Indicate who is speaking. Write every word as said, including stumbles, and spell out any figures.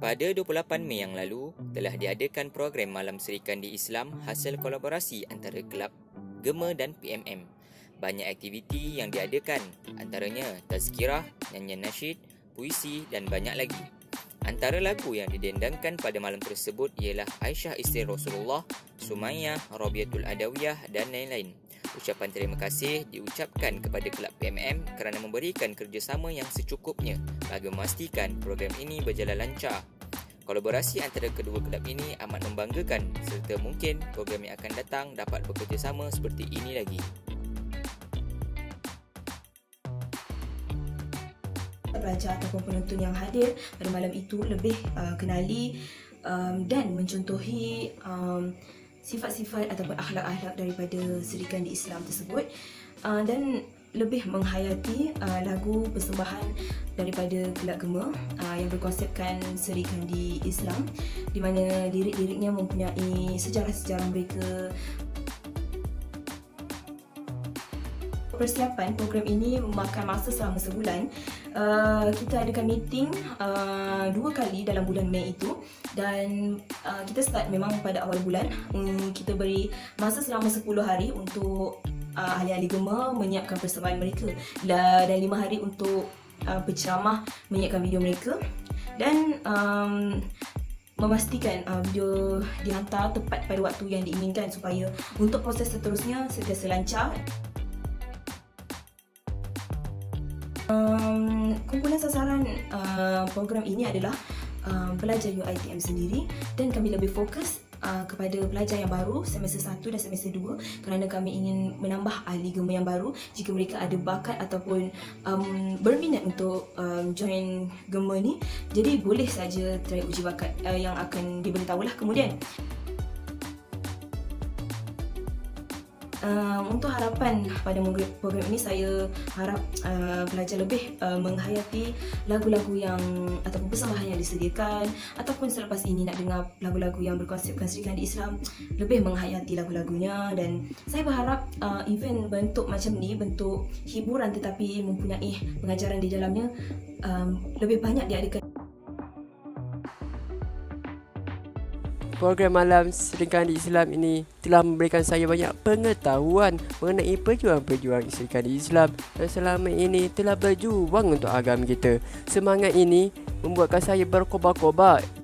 Speaker 1: Pada dua puluh lapan Mei yang lalu, telah diadakan program Malam Serikandi Islam hasil kolaborasi antara kelab Gema dan P M M. Banyak aktiviti yang diadakan, antaranya tazkirah, nyanyian nasyid, puisi dan banyak lagi. Antara lagu yang didendangkan pada malam tersebut ialah Aisyah Isteri Rasulullah, Sumayyah, Rabiatul Adawiyah dan lain-lain. Ucapan terima kasih diucapkan kepada kelab P M M kerana memberikan kerjasama yang secukupnya bagi memastikan program ini berjalan lancar. Kolaborasi antara kedua kelab ini amat membanggakan serta mungkin program yang akan datang dapat bekerjasama seperti ini lagi.
Speaker 2: Pelajar ataupun penonton yang hadir pada malam itu lebih uh, kenali um, dan mencontohi um, sifat-sifat ataupun akhlak-akhlak daripada serikandi Islam tersebut uh, dan lebih menghayati uh, lagu persembahan daripada kelab Gema uh, yang berkonsepkan serikandi Islam, di mana lirik-liriknya mempunyai sejarah-sejarah mereka. Persiapan program ini memakan masa selama sebulan. Uh, kita adakan meeting uh, dua kali dalam bulan Mei itu, dan uh, kita start memang pada awal bulan. Um, kita beri masa selama sepuluh hari untuk uh, ahli-ahli Gema menyiapkan persembahan mereka, dan lima hari untuk uh, penceramah menyiapkan video mereka, dan um, memastikan uh, video dihantar tepat pada waktu yang diinginkan supaya untuk proses seterusnya sentiasa lancar. Um, kumpulan sasaran uh, program ini adalah uh, pelajar U I T M sendiri, dan kami lebih fokus uh, kepada pelajar yang baru semester satu dan semester dua kerana kami ingin menambah ahli Gema yang baru jika mereka ada bakat ataupun um, berminat untuk um, join Gema ni. Jadi boleh saja try uji bakat uh, yang akan diberitahulah kemudian. Uh, untuk harapan pada program ini, saya harap uh, pelajar lebih uh, menghayati lagu-lagu yang ataupun persembahan yang disediakan, ataupun selepas ini nak dengar lagu-lagu yang berkonsepkan serikandi Islam, lebih menghayati lagu-lagunya. Dan saya berharap uh, event bentuk macam ni, bentuk hiburan tetapi mempunyai pengajaran di dalamnya, um, lebih banyak diadakan.
Speaker 3: Program Malam Serikandi Islam ini telah memberikan saya banyak pengetahuan mengenai pejuang-pejuang serikandi Islam yang selama ini telah berjuang untuk agama kita. Semangat ini membuatkan saya berkobar-kobar